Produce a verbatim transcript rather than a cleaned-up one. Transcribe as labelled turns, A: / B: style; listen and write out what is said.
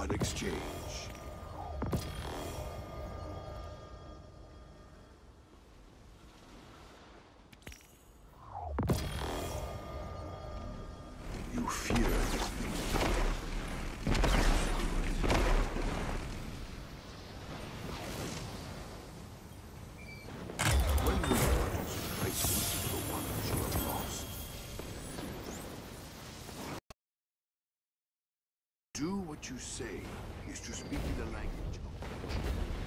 A: an exchange. You fear me. When will you I seek for the ones you have lost? Do what you say is to speak the language of